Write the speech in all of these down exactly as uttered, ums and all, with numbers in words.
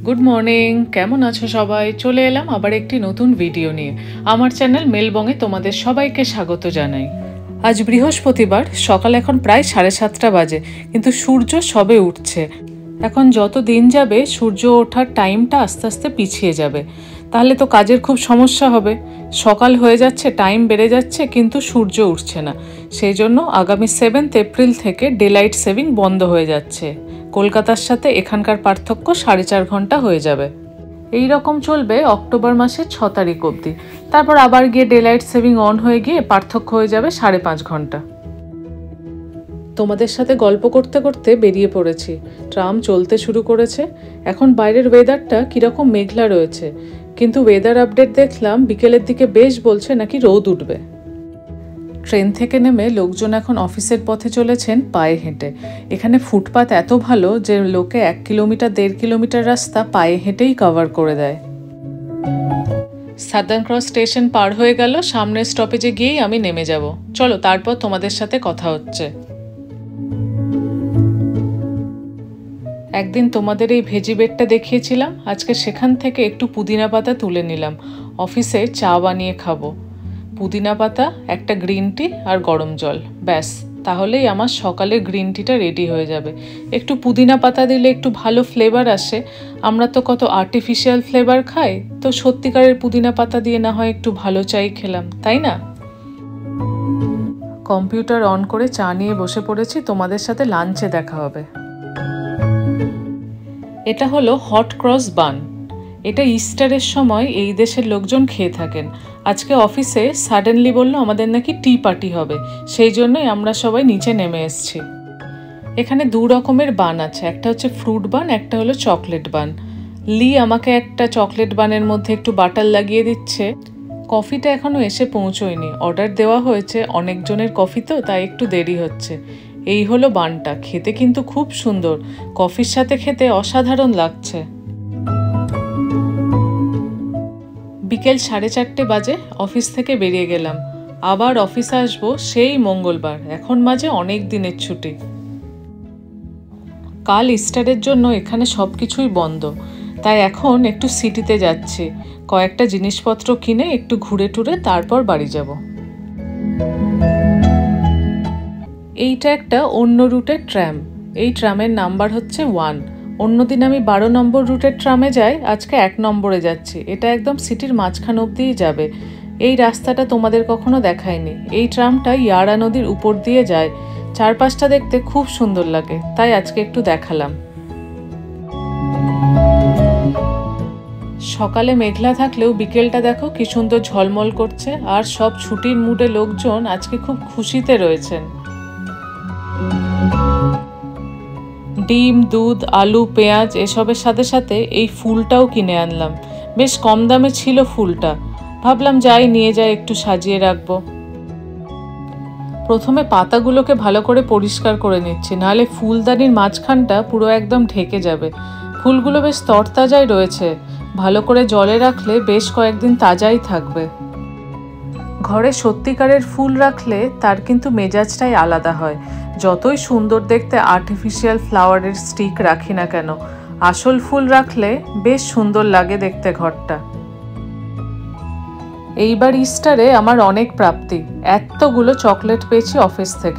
Good morning केमन आछो सबाई चले एलाम आबार एकटी नतून भिडियो निये आमार चैनल मेलबंगे तोमादेर सबाइके स्वागत जानाई। आज बृहस्पतिवार सकाल एखन प्राय साढ़े सातटा बाजे किन्तु सूर्य सबे उठছে। এখন যত দিন যাবে সূর্য ওঠার টাইমটা আস্তে আস্তে পিছিয়ে যাবে, তাহলে তো কাজের খুব সমস্যা হবে। সকাল হয়ে যাচ্ছে, টাইম বেড়ে যাচ্ছে, কিন্তু সূর্য উঠছে না। সেই জন্য আগামী সেভেন্থ এপ্রিল থেকে ডেলাইট সেভিং বন্ধ হয়ে যাচ্ছে। কলকাতার সাথে এখানকার পার্থক্য সাড়ে চার ঘন্টা হয়ে যাবে। এই রকম চলবে অক্টোবর মাসের ছ তারিখ অবধি। তারপর আবার গিয়ে ডেলাইট সেভিং অন হয়ে গিয়ে পার্থক্য হয়ে যাবে সাড়ে পাঁচ ঘন্টা। তোমাদের সাথে গল্প করতে করতে বেরিয়ে পড়েছি। ট্রাম চলতে শুরু করেছে। এখন বাইরের ওয়েদারটা কীরকম মেঘলা রয়েছে, কিন্তু ওয়েদার আপডেট দেখলাম বিকেলের দিকে বেশ বলছে নাকি রোদ উঠবে। ট্রেন থেকে নেমে লোকজন এখন অফিসের পথে চলেছেন পায়ে হেঁটে। এখানে ফুটপাত এত ভালো যে লোকে এক কিলোমিটার দেড় কিলোমিটার রাস্তা পায়ে হেঁটেই কভার করে দেয়। সাদার্ন ক্রস স্টেশন পার হয়ে গেল, সামনের স্টপেজে গিয়েই আমি নেমে যাব। চলো, তারপর তোমাদের সাথে কথা হচ্ছে। একদিন তোমাদের এই ভেজি বেডটা দেখিয়েছিলাম, আজকে সেখান থেকে একটু পুদিনা পাতা তুলে নিলাম। অফিসে চা বানিয়ে খাবো। পুদিনা পাতা, একটা গ্রিন টি আর গরম জল, ব্যাস, তাহলেই আমার সকালের গ্রিন টিটা রেডি হয়ে যাবে। একটু পুদিনা পাতা দিলে একটু ভালো ফ্লেভার আসে। আমরা তো কত আর্টিফিশিয়াল ফ্লেভার খাই, তো সত্যিকারের পুদিনা পাতা দিয়ে না হয় একটু ভালো চাই খেলাম, তাই না? কম্পিউটার অন করে চা নিয়ে বসে পড়েছি, তোমাদের সাথে লাঞ্চে দেখা হবে। এটা হলো হট ক্রস বান। এটা ইস্টারের সময় এই দেশের লোকজন খেয়ে থাকেন। আজকে অফিসে সাডেনলি বললো আমাদের নাকি টি পার্টি হবে, সেই জন্যই আমরা সবাই নিচে নেমে এসেছি। এখানে দু রকমের বান আছে, একটা হচ্ছে ফ্রুট বান, একটা হলো চকলেট বান। লি আমাকে একটা চকলেট বানের মধ্যে একটু বাটার লাগিয়ে দিচ্ছে। কফিটা এখনও এসে পৌঁছয়নি, অর্ডার দেওয়া হয়েছে, অনেকজনের কফি তো, তাই একটু দেরি হচ্ছে। এই হলো বানটা, খেতে কিন্তু খুব সুন্দর, কফির সাথে খেতে অসাধারণ লাগছে। বিকেল সাড়ে চারটে বাজে অফিস থেকে বেরিয়ে গেলাম। আবার অফিসে আসবো সেই মঙ্গলবার। এখন মাঝে অনেক দিনের ছুটি। কাল ইস্টারের জন্য এখানে সব কিছুই বন্ধ, তাই এখন একটু সিটিতে যাচ্ছি। কয়েকটা জিনিসপত্র কিনে একটু ঘুরে টুরে তারপর বাড়ি যাব। এইটা একটা অন্য রুটের ট্রাম। এই ট্রামের নাম্বার হচ্ছে ওয়ান। অন্যদিন আমি বারো নম্বর রুটের ট্রামে যাই, আজকে এক নম্বরে যাচ্ছি। এটা একদম সিটির মাঝখান অব্দিই যাবে। এই রাস্তাটা তোমাদের কখনো দেখায়নি। এই ট্রামটা ইয়ারা নদীর উপর দিয়ে যায়। চারপাশটা দেখতে খুব সুন্দর লাগে, তাই আজকে একটু দেখালাম। সকালে মেঘলা থাকলেও বিকেলটা দেখো কি সুন্দর ঝলমল করছে, আর সব ছুটির মুডে লোকজন আজকে খুব খুশিতে রয়েছেন। ডিম, দুধ, আলু, পেঁয়াজ এসবের সাথে সাথে এই ফুলটাও কিনে আনলাম। বেশ কম দামে ছিল ফুলটা, ভাবলাম যাই নিয়ে যাই, একটু সাজিয়ে রাখবো। প্রথমে পাতাগুলোকে ভালো করে পরিষ্কার করে নিচ্ছি, নাহলে ফুলদানির মাঝখানটা পুরো একদম ঢেকে যাবে। ফুলগুলো বেশ তরতাজাই রয়েছে, ভালো করে জলে রাখলে বেশ কয়েকদিন তাজাই থাকবে। ঘরে সত্যিকারের ফুল রাখলে তার কিন্তু মেজাজটাই আলাদা হয়। যতই সুন্দর দেখতে আর্টিফিশিয়াল ফ্লাওয়ারের স্টিক রাখি না কেন, আসল ফুল রাখলে বেশ সুন্দর লাগে দেখতে ঘরটা। এইবার ইস্টারে আমার অনেক প্রাপ্তি, এতগুলো চকলেট পেয়েছি অফিস থেকে।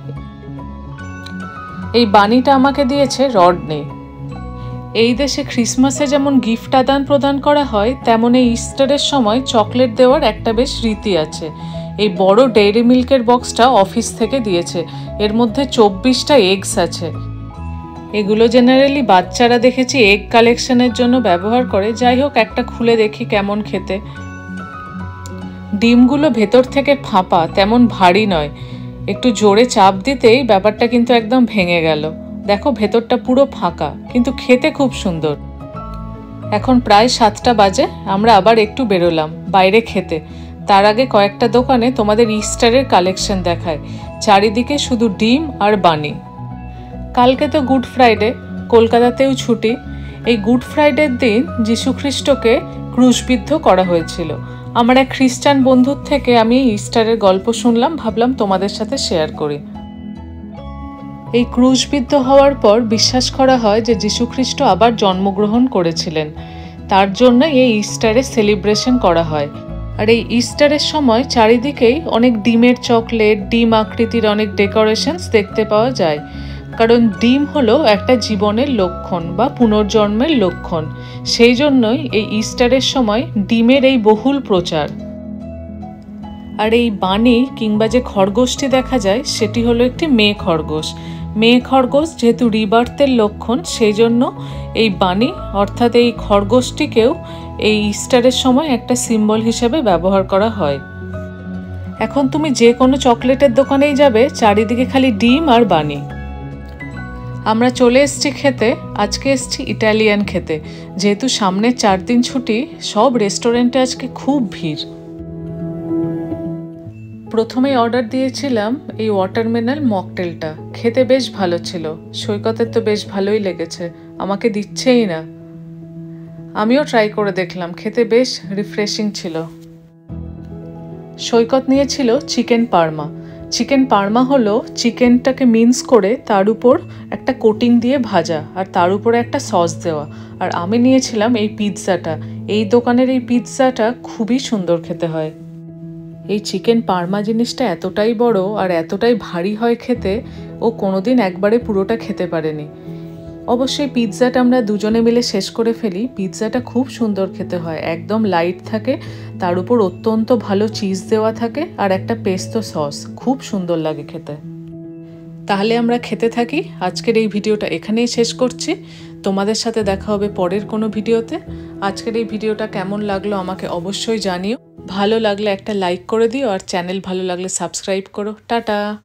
এই বানিটা আমাকে দিয়েছে রডনি। এই দেশে ক্রিসমাসে যেমন গিফট আদান প্রদান করা হয়, তেমন এই ইস্টারের সময় চকলেট দেওয়ার একটা বেশ রীতি আছে। এই বড় ডেইরি মিল্কের বক্সটা অফিস থেকে দিয়েছে, এর মধ্যে চব্বিশটা এগস আছে। এগুলো জেনারেলি বাচ্চারা দেখেছি এগ কালেকশনের জন্য ব্যবহার করে। যাই হোক, একটা খুলে দেখি কেমন খেতে। ডিমগুলো ভেতর থেকে ফাঁপা, তেমন ভারী নয়। একটু জোরে চাপ দিতেই ব্যাপারটা কিন্তু একদম ভেঙে গেল। দেখো ভেতরটা পুরো ফাঁকা, কিন্তু খেতে খুব সুন্দর। এখন প্রায় সাতটা বাজে, আমরা আবার একটু বেরোলাম বাইরে খেতে। তার আগে কয়েকটা দোকানে তোমাদের ইস্টারের কালেকশন দেখায়। চারিদিকে শুধু ডিম আর বানি। কালকে তো গুড ফ্রাইডে, কলকাতাতেও ছুটি। এই গুড ফ্রাইডের দিন যীশুখ্রিস্টকে ক্রুশবিদ্ধ করা হয়েছিল। আমার এক খ্রিস্টান বন্ধুর থেকে আমি ইস্টারের গল্প শুনলাম, ভাবলাম তোমাদের সাথে শেয়ার করি। এই ক্রুশবিদ্ধ হওয়ার পর বিশ্বাস করা হয় যে যীশুখ্রিস্ট আবার জন্মগ্রহণ করেছিলেন, তার জন্য এই ইস্টারের সেলিব্রেশন করা হয়। আর এই ইস্টারের সময় চারিদিকেই অনেক ডিমের চকলেট, ডিম আকৃতির অনেক ডেকোরেশনস দেখতে পাওয়া যায়, কারণ ডিম হলো একটা জীবনের লক্ষণ বা পুনর্জন্মের লক্ষণ। সেই জন্যই এই ইস্টারের সময় ডিমের এই বহুল প্রচার। আর এই বানি কিংবা যে খরগোশটি দেখা যায় সেটি হলো একটি মেয়ে খরগোশ। মেয়ে খরগোশ যেহেতু রিবার্থের লক্ষণ, সেই জন্য এই বানি অর্থাৎ এই খরগোশটিকেও এই ইস্টারের সময় একটা সিম্বল হিসেবে ব্যবহার করা হয়। এখন তুমি যে কোনো চকলেটের দোকানেই যাবে, চারিদিকে খালি ডিম আর বানি। আমরা চলে এসেছি খেতে। আজকে এসেছি ইটালিয়ান খেতে, যেহেতু সামনে চার দিন ছুটি, সব রেস্টুরেন্টে আজকে খুব ভিড়। প্রথমেই অর্ডার দিয়েছিলাম এই ওয়াটারমেলন মকটেলটা, খেতে বেশ ভালো ছিল। সৈকতের তো বেশ ভালোই লেগেছে, আমাকে দিচ্ছেই না। আমিও ট্রাই করে দেখলাম, খেতে বেশ রিফ্রেশিং ছিল। সৈকত নিয়েছিল চিকেন পার্মা। চিকেন পার্মা হলো চিকেনটাকে মিন্স করে তার উপর একটা কোটিং দিয়ে ভাজা, আর তার উপরে একটা সস দেওয়া। আর আমি নিয়েছিলাম এই পিৎজাটা। এই দোকানের এই পিৎজাটা খুবই সুন্দর খেতে হয়। এই চিকেন পার্মা জিনিসটা এতটাই বড় আর এতটাই ভারী হয় খেতে, ও কোনোদিন একবারে পুরোটা খেতে পারেনি। অবশ্যই পিৎজাটা আমরা দুজনে মিলে শেষ করে ফেলি। পিৎজাটা খুব সুন্দর খেতে হয়, একদম লাইট থাকে, তার উপর অত্যন্ত ভালো চিজ দেওয়া থাকে আর একটা পেস্তো সস, খুব সুন্দর লাগে খেতে। তাহলে আমরা খেতে থাকি। আজকের এই ভিডিওটা এখানেই শেষ করছি। তোমাদের সাথে দেখা হবে পরের কোনো ভিডিওতে। আজকের এই ভিডিওটা কেমন লাগলো আমাকে অবশ্যই জানিও। ভালো লাগলে একটা লাইক করে দিও, আর চ্যানেল ভালো লাগলে সাবস্ক্রাইব করো। টাটা।